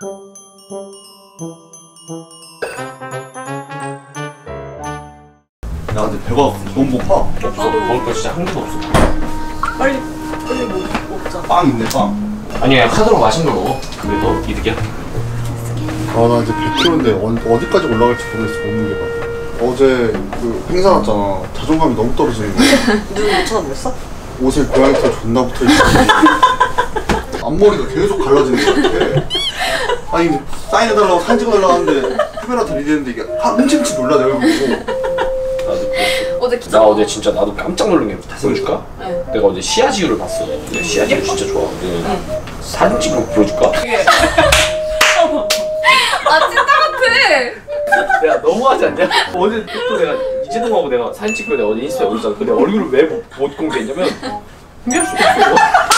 야 근데 배가 너무 고파. 없어. 먹을 거 진짜 한 개도 없어. 빨리 먹자. 빵 있네 빵. 아니야 카드로 맛있는 거 먹어. 그게 더 이득이야. 아 나 이제 100kg인데 어디까지 올라갈지 모르겠어 먹는 게 봐. 어제 그 행사 갔잖아. 자존감이 너무 떨어지는 거야. 누구 못 찾아보겠어? 옷에 고양이 털 존나 붙어있어. 앞머리가 계속 갈라지는 거 같아. 아니 사인해달라고 사진 찍어달라고 하는데 카메라 들이대는데 이게 훔침치 놀라 내가 보고. 나 어제 진짜 나도 깜짝 놀란 게 보여줄까? 네. 내가 어제 시아지유를 봤어. 내가 시아지유 진짜 좋아하거든. 네. 사진 찍는 거 보여줄까? 아 찐따 같아. 내가 너무하지 않냐? 어제 또 내가 이재동하고 내가 사진 찍고 내가 어제 인스타에 올렸잖아. 근데 얼굴을 왜 못 공개했냐면 공개할 수가 없어.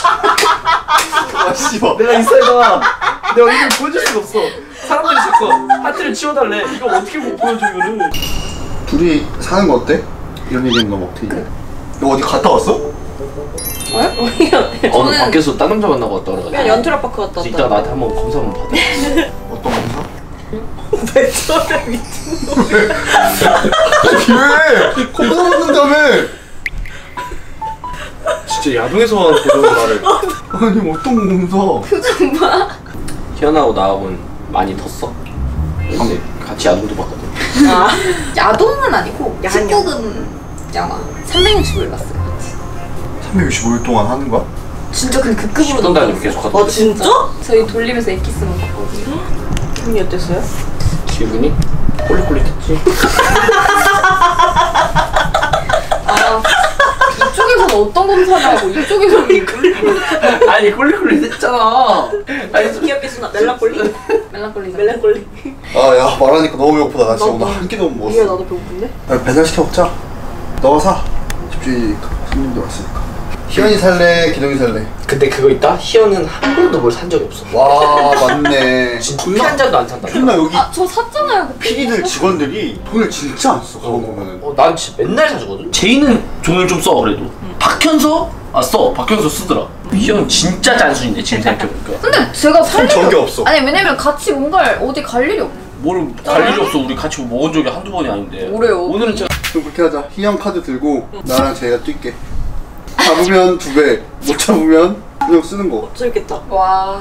아 씨발. 내가 인스타에다 내 얼굴을 보여줄 수가 없어. 사람들이 자꾸 하트를 치워달래. 이거 어떻게 못 보여줘 이거를. 둘이 사는 거 어때? 이런 얘기는 너무 어떻게 해? 너 어디 갔다 왔어? 오늘 밖에서 딴 남자 만나고 왔다 그래가지고 그냥 연트라파크 갔다 왔다. 이따가 나한테 한번 검사 한번 받아. 어떤 검사? 왜 저래 미친놈. 왜? 검사 받는다며! 진짜 야동에서 보던 나를. 아니 어떤 검사? 희연하고 나하고는 많이 텄어. 근데 같이 야동도 봤거든. 아. 야동은 아니고 야한 19금 영화 365일 봤어요. 365일 동안 하는 거야? 진짜 근데 그 급으로 10분 단위로 계속 하던데. 아 진짜? 저희 돌리면서 엑기스만 봤거든요. 기분이 어땠어요? 기분이 꼴릿꼴릿했지. 아 이쪽에서는 어떤 검사를 하고 이쪽에서는 꼴릿꼴릿. 아니 꼴릿꼴릿했잖아. 아니 귀엽게 쓰나 멜라콜리? 멜랑콜리잖아. 멜라콜리. 아야 말하니까 너무 배고프다. 나 진짜 나도. 오늘 한 끼도 못 이게 먹었어. 나도 배고픈데? 야, 배달시켜 먹자. 너가 사. 집주인 손님들 왔으니까. 희연이 살래? 기동이 살래? 근데 그거 있다? 희연은 한 번도 뭘 산 적이 없어. 와 맞네. 진짜 커피 한 잔도 안 산다. 존나 여기 아 저 샀잖아요. PD들 직원들이 돈을 진짜 안 써. 가만 보면은. 난 진짜 맨날 사주거든? 제이는 돈을 좀 써 그래도. 박현서? 아 써. 박현서 쓰더라. 희연 진짜 짠순인데 지금 생각해보니까. 근데 제가 살 일이 적이 없어. 아니 왜냐면 같이 뭔가를 어디 갈 일이 없어. 뭘 갈 일이 없어. 우리 같이 먹은 적이 한두 번이 아닌데. 뭐래요? 오늘은 제가 그럼 그렇게 하자. 희연 카드 들고 나랑 제이가 뛸게. 잡으면 2배, 못 잡으면 그냥 쓰는 거. 재밌겠다. 와.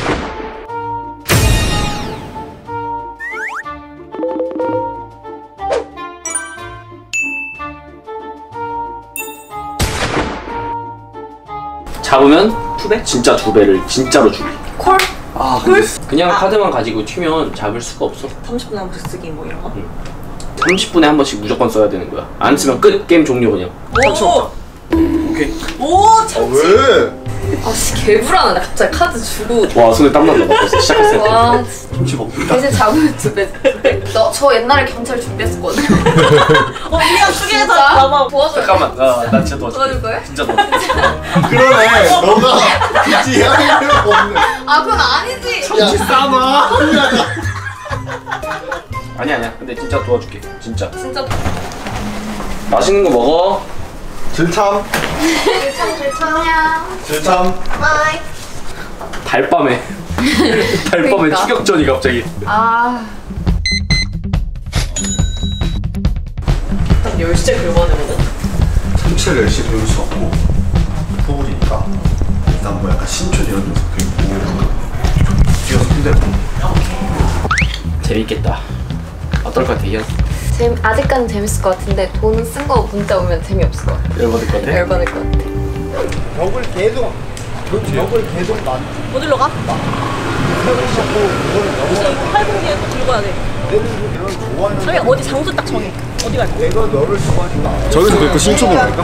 잡으면 2배? 진짜 2배를 진짜로 주기. 콜? 아 근데 그냥 카드만 가지고 튀면 잡을 수가 없어. 30분 남은 쓰기 뭐 이런 거? 30분에 한 번씩 무조건 써야 되는 거야. 안 쓰면 끝. 게임 종료 그냥. 오! 오케이. 오! 아 참치! 왜? 아씨 개불안하다. 갑자기 카드 주고. 와 손에 땀난다. 나 벌써 시작했을 때. 와. 김치 먹자. 이제 잡으면 2배. 저 옛날에 경찰 준비했었거든요. 미안 쓰게 해서 진짜? 봐봐. 도와줘요. 잠깐만. 나 진짜 도와줄게. 도와줄 거예요? 진짜 도와줄게. 그러네. 너가 굳이 해야 될 필요가 없네. 아 그건 아니지. 참치 싸마. 아니야. 근데 진짜 도와줄게. 진짜. 진짜 맛있는 거 먹어. 들참. 안녕. 들참. 바이. 달밤에. 달밤에 그러니까. 추격전이 갑자기. 아. 딱 10시째 긁어내거든? 참치를 열심히 배울 수 없고 포불이니까 일단 뭐 약간 신촌 이런 좀 섞여있고 뛰어서 힘들고. 재밌겠다. 어떨 것 같아 희연? 아직까지는 재밌을 것 같은데 돈 쓴 거 문자 오면 재미없을 것 같아. 열받을 것 같아? 열받을 것 같아. 벽을 계속 난 어디로 가? 이거를 이거 8분기에 또 긁어야 돼. 이런 좋아하는 자기 어디 장소 딱 정해. 어디 갈까? 내가 너를 좋아하니까 저기서 긁고 신촌으로 갈까?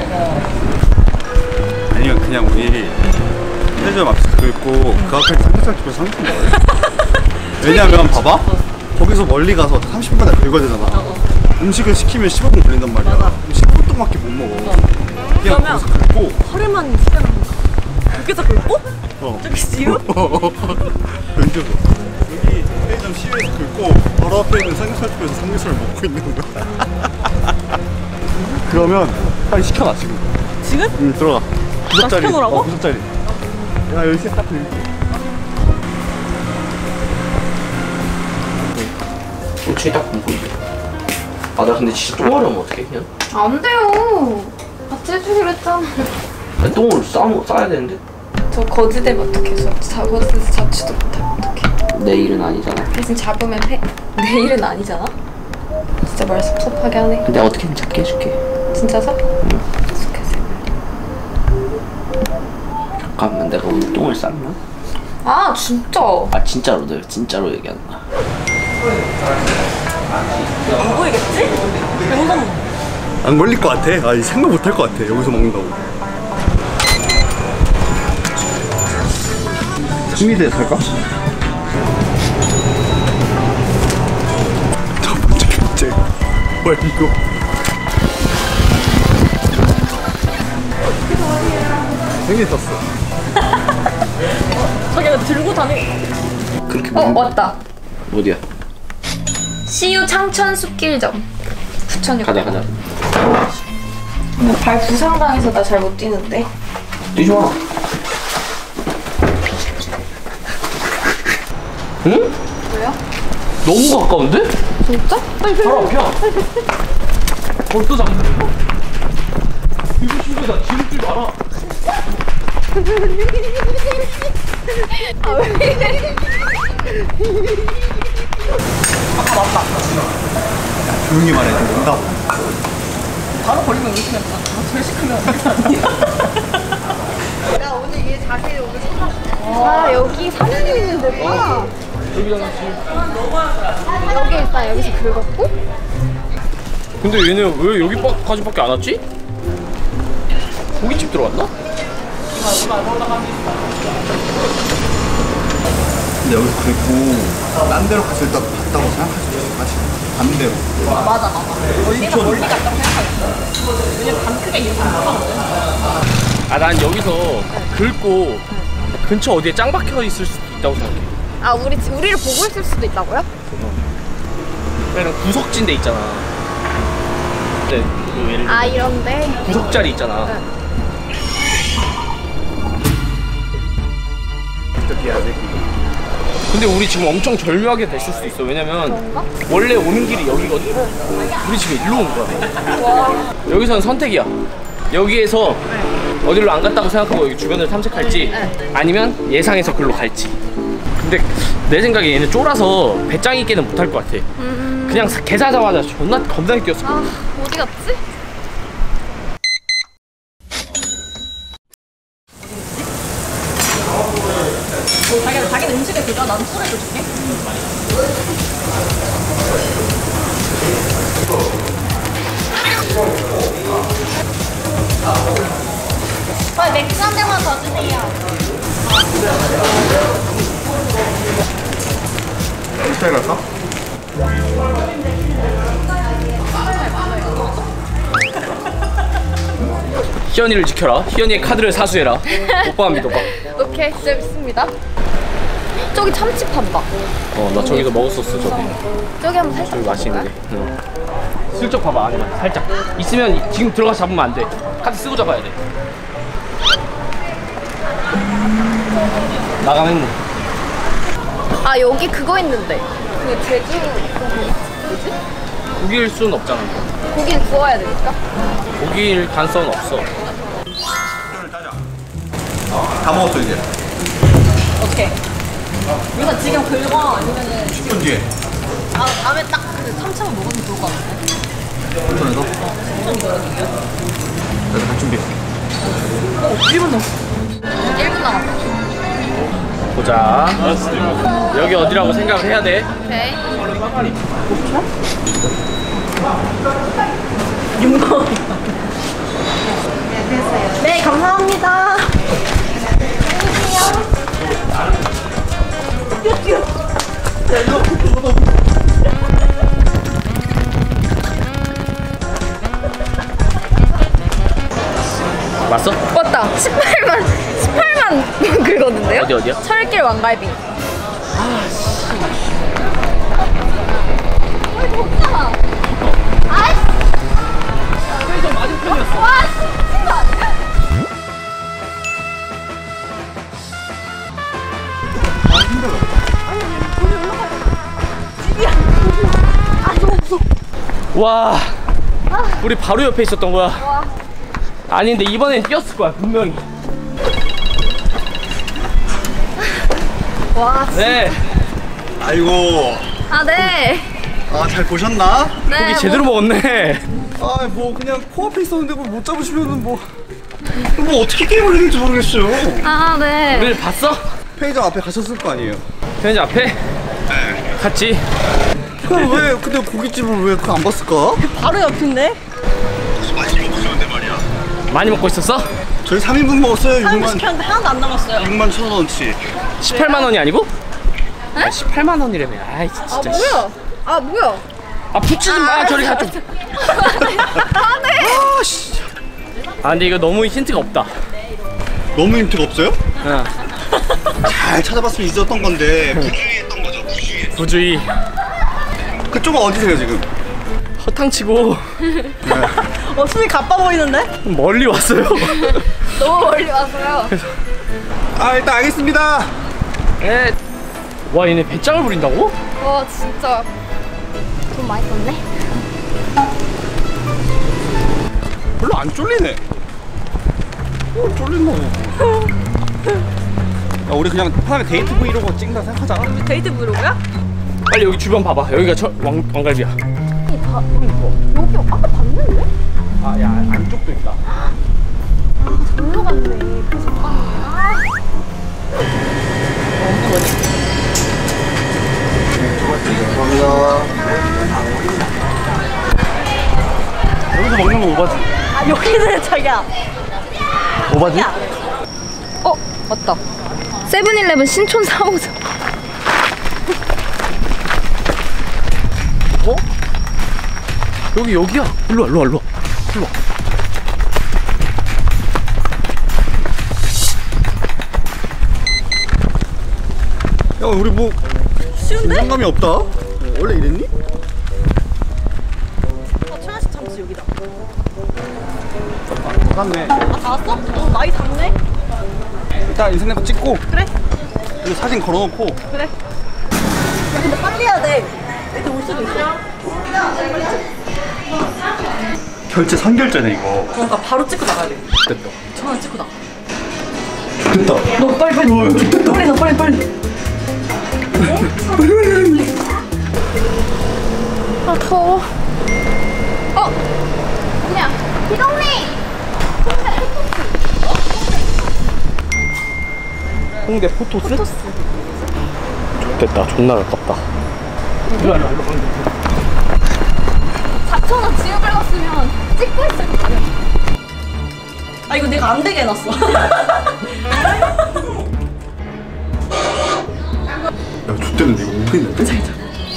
아니면 그냥 우리 편의점 앞에서 긁고 그 앞에 삼겹살 집에서 삼겹살 먹어요. 왜냐면 봐봐 거기서 멀리 가서 30분마다 긁어야 되잖아. 음식을 시키면 15분 걸린단 말이야. 맞아. 15분 동안밖에 못 먹어. 그냥 그러면 거기서 긁고 하루만 시간을 그렇게 해서 긁고? 어. 저기 지우? 왼쪽으로 여기 편의점 시외에서 긁고 바로 앞에 있는 삼겹살 집에서 삼겹살을 먹고 있는 거야. 그러면 빨리 시켜놔 지금. 지금? 응 들어가. 나 시켜놓으라고? 900짜리. 야 10시에 딱 들릴게. 천천히 닦으면 보이게. 아 나 근데 진짜 똥 마려우면 어떡해 그냥? 안 돼요. 같이 해주기로 했잖아. 나 똥을 싸야 되는데. 저 거지되면 어떡해. 거지돼서 자취도 못하면 어떡해. 내일은 아니잖아. 대신 잡으면 패. 내일은 아니잖아? 진짜 말 섭섭하게 하네. 근데 어떻게든 잡게 해줄게. 진짜서? 계속해서. 잠깐만 내가 오늘 똥을 쌌나? 아 진짜. 아 진짜로 내가 진짜로 얘기하는 거야. 안 보이겠지? 영상 안 걸릴 것 같아. 아니 생각 못 할 것 같아. 여기서 먹는다고. 승리대 살까? 첫 번째 결제. 뭐야 이거? 승리 떴어. 자기가 들고 다니. 그렇게 왔다. 어디야? CU 창천 숲길점. 부천역. 가자. 발 부상당해서 나 잘 못 뛰는데. 뛰지 마. 응? 뭐야? 너무 가까운데? 진짜? 바로 앞이야. 벌써 잡는 거? 이거 진짜 나 뒤로 줄 알아. 조용히 말해. 온다고. 바로 걸리면 이렇게 된다. 제일 시크면 아 여기 사면이 있는 데구나. 여기 일단 여기서 긁었고. 근데 얘네 왜 여기까지밖에 안 왔지? 고깃집 들어왔나? 근데 여기서 긁고 딴 데로 갔을 때 갔다고 생각하지 마시. 반대로. 맞아. 멀리가 멀리 갔다고 생각하겠어. 왜냐면 방크가 이렇게 못하거든. 아 난 여기서 긁고 근처 어디에 짱 박혀 있을 수도 있다고 생각해. 아 우리를 보고 있을 수도 있다고요? 그냥 구석진 데 있잖아. 근데 그 예를 들어 이런데. 구석자리 있잖아. 어떻게 해야 돼? 근데 우리 지금 엄청 절묘하게 됐을 수도 있어. 왜냐면 원래 오는 길이 여기거든. 우리 집에 일로 온 거야. 여기서는 선택이야. 여기에서 어디로 안 갔다고 생각하고 여기 주변을 탐색할지 아니면 예상해서 글로 갈지. 근데 내 생각에 얘는 쫄아서 배짱 있게는 못할 것 같아. 그냥 개 사자마자 존나 겁나게 뛰었어. 어디 갔지? 자기는 음식에 그려. 나는 술에 줄게. 맥주 한 병만 더 주세요. 스타일 갈까? 희연이를 지켜라. 희연이의 카드를 사수해라. 오빠 믿어봐. 오케이 진짜 믿습니다. 저기 참치 판다. 나 저기서 먹었었어. 저기 한번 살짝 저기 맛있는데. 먹어볼까요? 응. 슬쩍 봐봐. 아니면 살짝. 있으면 지금 들어가서 잡으면 안 돼. 카드 쓰고 잡아야 돼. 마감 행무. 아 여기 그거 있는데. 그 제주 뭐지? 고기일 수는 없잖아. 고기는 구워야 되니까. 고기일 가능성은 없어. 다 먹었어 이제. 어떻게? 우리가 지금 긁어 아니면은 10분 뒤에. 다음에 딱 그 3차만 먹으면 좋을 것 같은데. 천천히서. 내가 다 준비해. 1분 넘었어. 1분 남았어. 보자. 여기 어디라고 생각을 해야 돼. 오케이. 윤거. 네 감사합니다. 맞어? 맞다. 18만 긁었는데요? 어디야? 철길 왕갈비. 와, 우리 바로 옆에 있었던 거야. 아니 근데 이번엔 뛰었을 거야 분명히. 와. 네. 아이고. 아 네. 아, 잘 보셨나? 네. 고기 제대로 먹었네. 아, 뭐 그냥 코앞에 있었는데 뭐 못 잡으시면은 뭐 어떻게 게임을 해야 될지 모르겠어요. 아 네. 우리를 봤어? 편의점 앞에 가셨을 거 아니에요? 편의점 앞에? 네. 갔지. 그럼 왜 근데 고깃집을 왜 그거 안 봤을까? 바로 옆인데? 많이 먹었는데 말이야. 많이 먹고 있었어? 저희 3인분 먹었어요. 사람 6만 시켰는데 하나도 안 남았어요. 6만 1,000원어치. 18만 원이 아니고? 아 18만 원이라며. 아이 진짜. 뭐야? 아 뭐야? 아 붙이지 마. 저리 가 좀. 아, 씨. 아 근데 이거 너무 힌트가 없다. 너무 힌트가 없어요? 어. 잘 찾아봤으면 있었던 건데 부주의했던 거죠. 부주의. 그쪽은 어디세요 지금? 허탕치고 숨이 가빠 보이는데? 멀리 왔어요. 너무 멀리 왔어요. 아, 일단 알겠습니다. 네. 와 얘네 배짱을 부린다고? 와 진짜 돈 많이 썼네. 별로 안 쫄리네. 쫄린다. 야, 우리 그냥 편하게 데이트 브이로그 찍는다 생각하자. 우리 데이트 브이로그야? 빨리 여기 주변 봐봐. 여기가 왕갈비야. 여기 아까 봤는데? 아 야 안쪽도 있다. 놀러 갔네. 그래서 여기서 먹는 거 오바지. 아 여기는 자기야. 오바지? 어 맞다. 세븐일레븐 신촌 4호점. 어? 여기야. 일로 와. 야, 우리 뭐 쉬운데? 긴장감이 없다. 원래 이랬니? 천연식 참치 여기다. 맞네. 아 다 왔어? 많이 닿네? 일단 인생 내거 찍고 그래? 그리고 사진 걸어놓고. 그래. 야 근데 빨리 해야 돼. 애들 올 수도 있어. 결제 선결제네 이거. 그러니까 바로 찍고 나가야 돼. 됐다. 전화 찍고 나. 됐다. 너 빨리. 빨리 나 빨리. 아 더워. 그냥 기동님. 홍대 포토스? 됐다. 존나 아깝다. 일로 와. 4,000원 지금 긁었으면 찍고 있을 거야. 아 이거 내가 안 되게 해놨어. 야, 좆대는 이거 못 했는데?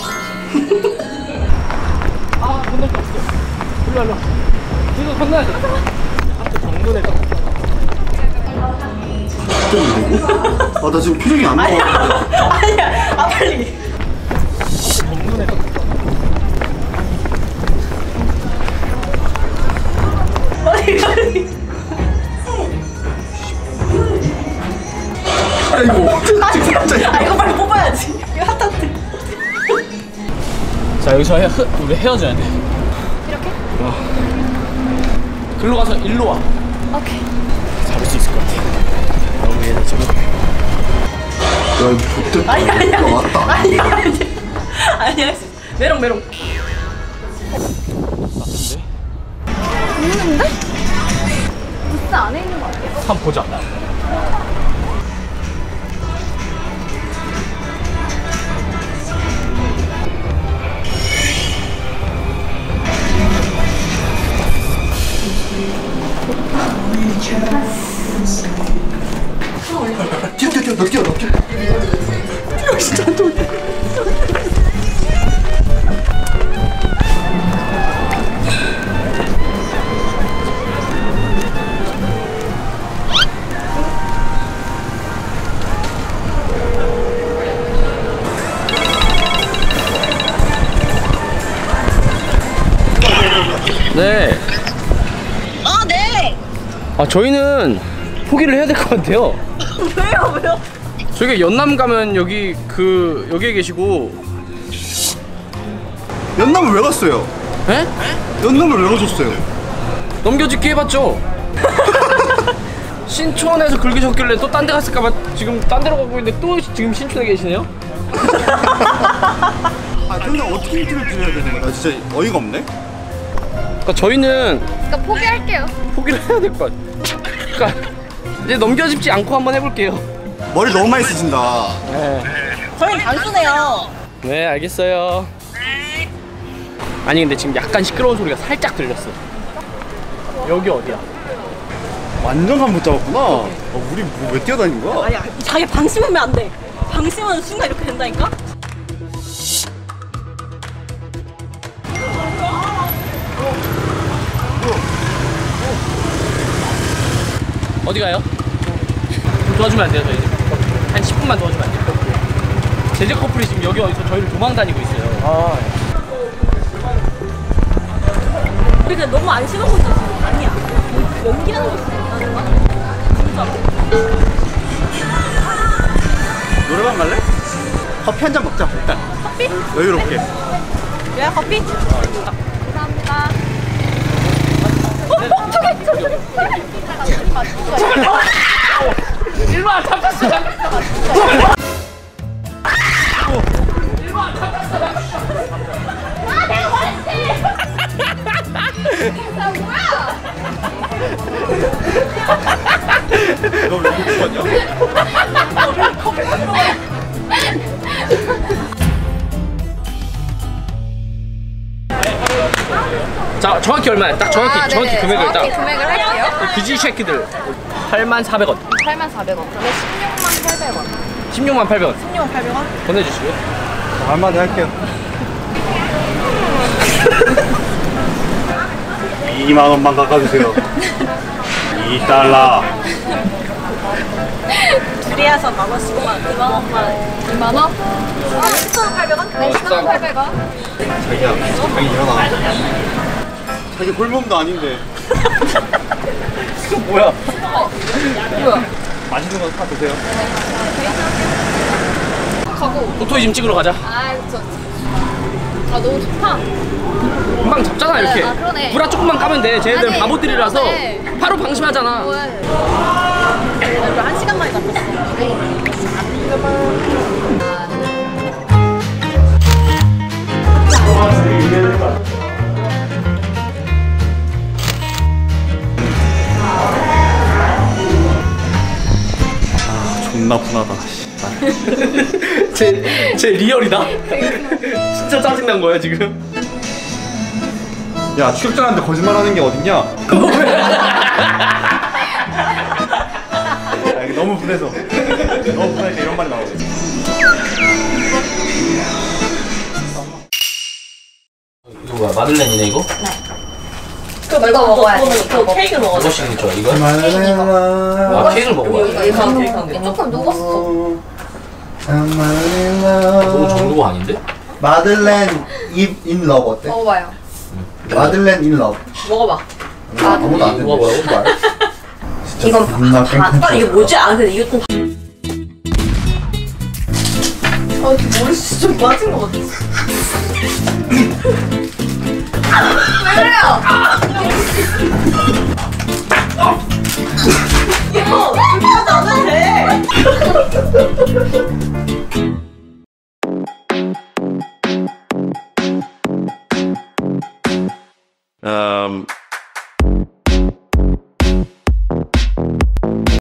아 건널 수 없어. 일로 와. 이거 건너야 돼. 앞에 정문에 딱. 좆대는 이거? 아, 나 지금 표정이 안 나와. 아니야. 아 빨리. 정문에 딱. 빨리. 아이고. 갑자기. 아 이거 빨리 뽑아야지. 이거 핫한데. 자 여기서 우리 헤어져야 돼. 이렇게? 글로 가서 일로 와. 오케이. 잡을 수 있을 것 같아. 너무 얘네 지금. 야, 이거 좆대. 아니야. 왔다. 아니야. 할 수 있어. 메롱. 있는데? 부스 안에 있는 거 아니야? 한번 보자. 뛰어. 너 뛰어. 진짜 안 돼. 네. 아 네. 아 저희는 포기를 해야 될 것 같아요. 왜요? 저희가 연남 가면 여기에 계시고 연남을 왜 갔어요? 에? 연놈을 왜 넣어줬어요? 넘겨짓기 해봤죠. 신촌에서 긁으셨길래 또 딴 데 갔을까봐 지금 딴 데로 가고 있는데 또 지금 신촌에 계시네요? 아 근데 어떻게 힌트를 드려야 되는 거야? 나 진짜 어이가 없네? 그러니까 저희는 그러니까 포기할게요. 포기를 해야 될 것 같아요. 그러니까 이제 넘겨짚지 않고 한번 해볼게요. 머리 너무 많이 쓰신다. 네. 저희는 단순해요. 네, 알겠어요. 아니 근데 지금 약간 시끄러운 소리가 살짝 들렸어. 여기 어디야? 완전 감 못 잡았구나. 우리 뭐 왜 뛰어다닌 거야? 아니야, 자기 방심하면 안 돼. 방심하는 순간 이렇게 된다니까? 어디 가요? 좀 도와주면 안 돼요, 저희? 한 10분만 도와주면 안 돼요? 제재 커플이 지금 여기 어디서 저희를 도망 다니고 있어요. 우리 그냥 너무 안 싫은 거지. 아니야. 연기하는 거 있으면 나는 진짜로. 노래방 갈래? 커피 한 잔 먹자 일단. 커피? 여유롭게. 왜 커피? 감사합니다. 일로 와, 잡혔어, 잡혔어. 너 왜 그렇게 봤냐? 자, 정확히 얼마야? 딱 정확히 금액을 정확히 딱. 금액을 할게요. 그지 새끼들 84,400원. 84,400원. 그러면 168,800원. 168,000원 16,800원? 보내주시고요. 한마디 할게요. 2만 원만 깎아주세요. 2달러. 둘이 해서 10,000원씩만, 2만원만. 2만원? 17,800원? 네, 17,800원. 자기야, 자기 일어나. 자기 홀몸도 아닌데. 이거 뭐야? 뭐야? 맛있는 거 사 드세요. 가고. 오토이즘 찍으러 가자. 아, 너무 좋다. 금방 잡잖아 이렇게. 아, 그러네. 브라 조금만 까면 돼. 쟤네들 아니, 바보들이라서 그러네. 바로 방심하잖아. 우리 1시간 만에 잡혔어. 존나 분하다. 쟤 리얼이다. 진짜 짜증난 거야 지금. 야, 추격자한테 거짓말하는 게 어딨냐? 야, 이게 너무 분해서. 너무 분하니까 이런 말이 나오지. 이거 뭐야? 마들렌이네 이거? 이거 먹어야 돼. 이거 케이크를 먹어야 돼. 이거 시그니처 이거? 아 케이크를 먹어봐. 이거 조금 녹았어. 너무 정도가 아닌데? 마들렌 인 러브 어때? 먹어봐요. 마들렌 인 러브. 먹어봐. 아무도 안 이거 뭐야? 된대. 이건 존나 깽깽. 이게 뭐지? 아, 근데 이거 좀. 이렇게 머리숱이 좀 빠진 것 같아. 왜 그래요? 이거 불편하지 않아도 돼.